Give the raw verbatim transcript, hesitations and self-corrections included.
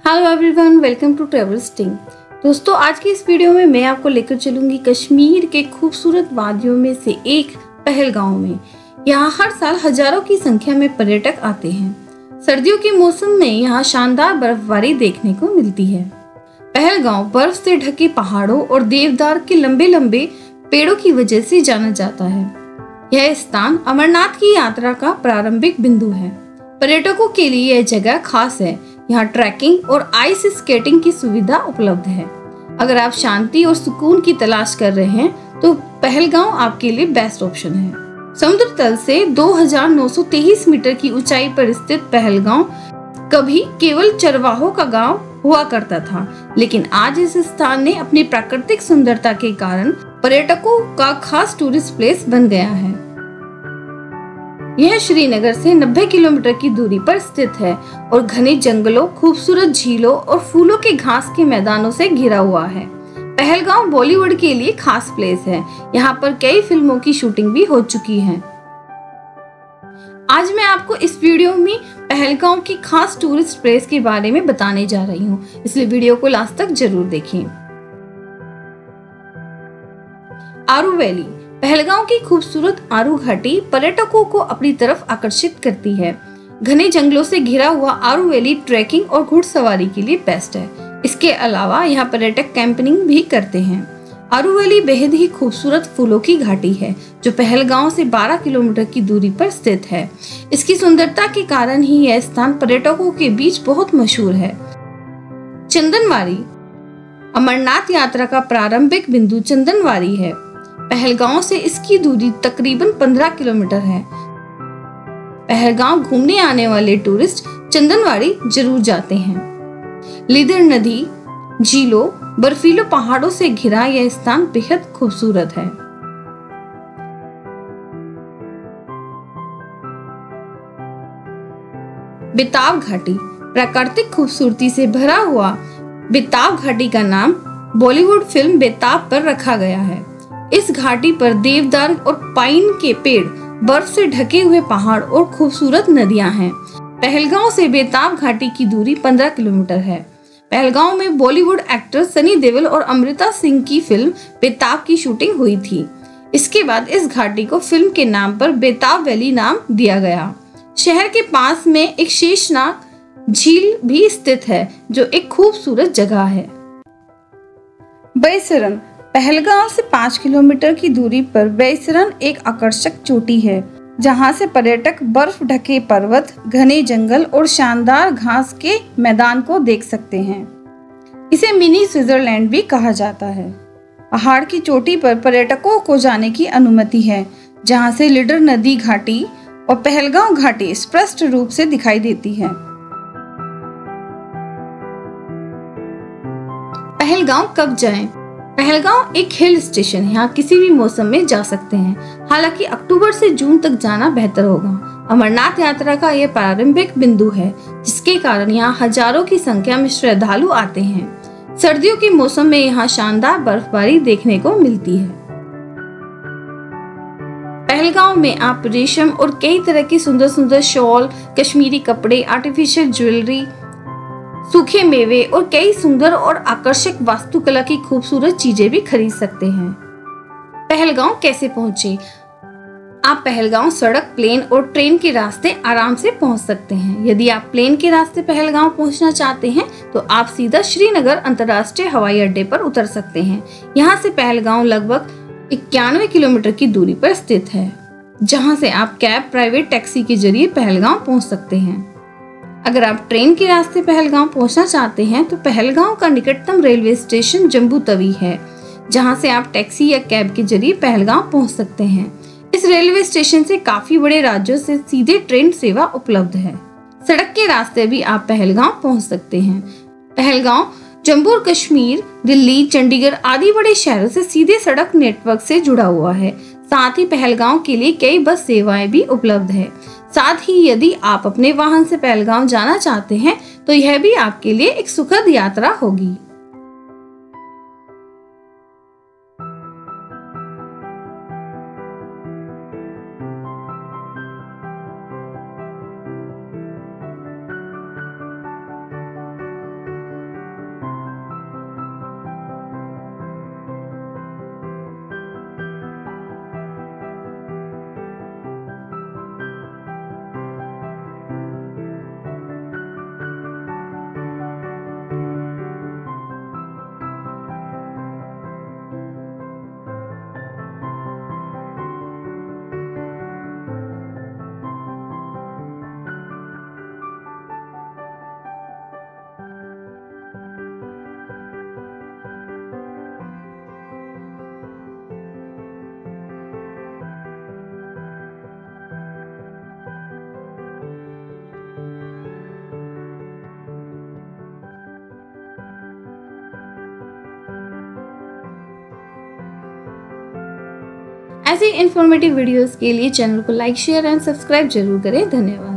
Hello everyone, welcome to Travel Sting. दोस्तों, आज की इस वीडियो में मैं आपको लेकर चलूंगी कश्मीर के खूबसूरत वादियों में से एक पहलगांव में। यहाँ हर साल हजारों की संख्या में पर्यटक आते हैं। सर्दियों के मौसम में यहाँ शानदार बर्फबारी देखने को मिलती है। पहलगांव बर्फ से ढके पहाड़ों और देवदार के लंबे लंबे पेड़ों की वजह से जाना जाता है। यह स्थान अमरनाथ की यात्रा का प्रारंभिक बिंदु है। पर्यटकों के लिए यह जगह खास है। यहाँ ट्रैकिंग और आइस स्केटिंग की सुविधा उपलब्ध है। अगर आप शांति और सुकून की तलाश कर रहे हैं तो पहलगांव आपके लिए बेस्ट ऑप्शन है। समुद्र तल से दो हज़ार नौ सौ तेईस मीटर की ऊंचाई पर स्थित पहलगांव कभी केवल चरवाहों का गांव हुआ करता था, लेकिन आज इस स्थान ने अपनी प्राकृतिक सुंदरता के कारण पर्यटकों का खास टूरिस्ट प्लेस बन गया है। यह श्रीनगर से नब्बे किलोमीटर की दूरी पर स्थित है और घने जंगलों, खूबसूरत झीलों और फूलों के घास के मैदानों से घिरा हुआ है। पहलगांव बॉलीवुड के लिए खास प्लेस है। यहाँ पर कई फिल्मों की शूटिंग भी हो चुकी है। आज मैं आपको इस वीडियो में पहलगांव की खास टूरिस्ट प्लेस के बारे में बताने जा रही हूँ, इसलिए वीडियो को लास्ट तक जरूर देखें। आरू वैली। पहलगांव की खूबसूरत आरू घाटी पर्यटकों को अपनी तरफ आकर्षित करती है। घने जंगलों से घिरा हुआ आरू वैली ट्रैकिंग और घुड़सवारी के लिए बेस्ट है। इसके अलावा यहाँ पर्यटक कैंपिंग भी करते हैं। आरू वैली बेहद ही खूबसूरत फूलों की घाटी है जो पहलगांव से बारह किलोमीटर की दूरी पर स्थित है। इसकी सुंदरता के कारण ही यह स्थान पर्यटकों के बीच बहुत मशहूर है। चंदनवारी। अमरनाथ यात्रा का प्रारंभिक बिंदु चंदनवारी है। पहलगांव से इसकी दूरी तकरीबन पंद्रह किलोमीटर है। पहलगांव घूमने आने वाले टूरिस्ट चंदनवाड़ी जरूर जाते हैं। लीदर नदी, झीलों, बर्फीले पहाड़ों से घिरा यह स्थान बेहद खूबसूरत है। बेताब घाटी। प्राकृतिक खूबसूरती से भरा हुआ बेताब घाटी का नाम बॉलीवुड फिल्म बेताब पर रखा गया है। इस घाटी पर देवदार और पाइन के पेड़, बर्फ से ढके हुए पहाड़ और खूबसूरत नदियां हैं। पहलगांव से बेताब घाटी की दूरी पंद्रह किलोमीटर है। पहलगांव में बॉलीवुड एक्टर सनी देओल और अमृता सिंह की फिल्म बेताब की शूटिंग हुई थी। इसके बाद इस घाटी को फिल्म के नाम पर बेताब वैली नाम दिया गया। शहर के पास में एक शेषनाग झील भी स्थित है जो एक खूबसूरत जगह है। बैसरन। पहलगांव से पाँच किलोमीटर की दूरी पर बैसरन एक आकर्षक चोटी है जहां से पर्यटक बर्फ ढके पर्वत, घने जंगल और शानदार घास के मैदान को देख सकते हैं। इसे मिनी स्विट्जरलैंड भी कहा जाता है। पहाड़ की चोटी पर पर्यटकों को जाने की अनुमति है जहां से लीडर नदी घाटी और पहलगांव घाटी स्पष्ट रूप से दिखाई देती है। पहलगांव कब जाएं? पहलगांव एक हिल स्टेशन है। यहाँ किसी भी मौसम में जा सकते हैं, हालांकि अक्टूबर से जून तक जाना बेहतर होगा। अमरनाथ यात्रा का यह प्रारंभिक बिंदु है जिसके कारण यहाँ हजारों की संख्या में श्रद्धालु आते हैं। सर्दियों के मौसम में यहाँ शानदार बर्फबारी देखने को मिलती है। पहलगांव में आप रेशम और कई तरह की सुंदर सुंदर शॉल, कश्मीरी कपड़े, आर्टिफिशियल ज्वेलरी, सूखे मेवे और कई सुंदर और आकर्षक वास्तुकला की खूबसूरत चीजें भी खरीद सकते हैं। पहलगांव कैसे पहुंचे? आप पहलगांव सड़क, प्लेन और ट्रेन के रास्ते आराम से पहुंच सकते हैं। यदि आप प्लेन के रास्ते पहलगांव पहुंचना चाहते हैं तो आप सीधा श्रीनगर अंतर्राष्ट्रीय हवाई अड्डे पर उतर सकते हैं। यहाँ से पहलगांव लगभग इक्यानवे किलोमीटर की दूरी पर स्थित है, जहाँ से आप कैब, प्राइवेट टैक्सी के जरिए पहलगांव पहुंच सकते हैं। अगर आप ट्रेन के रास्ते पहलगांव पहुंचना चाहते हैं तो पहलगांव का निकटतम रेलवे स्टेशन जम्बू तवी है, जहां से आप टैक्सी या कैब के जरिए पहलगांव पहुंच सकते हैं। इस रेलवे स्टेशन से काफी बड़े राज्यों से सीधे ट्रेन सेवा उपलब्ध है। सड़क के रास्ते भी आप पहलगांव पहुंच सकते हैं। पहलगांव जम्मू कश्मीर, दिल्ली, चंडीगढ़ आदि बड़े शहरों से सीधे सड़क नेटवर्क से जुड़ा हुआ है। साथ ही पहलगांव के लिए कई बस सेवाएं भी उपलब्ध है। साथ ही यदि आप अपने वाहन से पहलगांव जाना चाहते हैं तो यह भी आपके लिए एक सुखद यात्रा होगी। ऐसी इन्फॉर्मेटिव वीडियोस के लिए चैनल को लाइक शेयर एंड सब्सक्राइब जरूर करें। धन्यवाद।